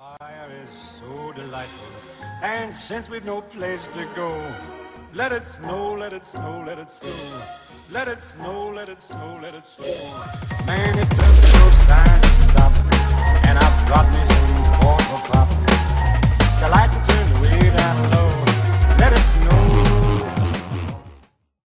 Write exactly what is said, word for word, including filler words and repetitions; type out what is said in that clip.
Fire is so delightful, and since we've no place to go, let it snow, let it snow, let it snow. Let it snow, let it snow, let it snow. Man,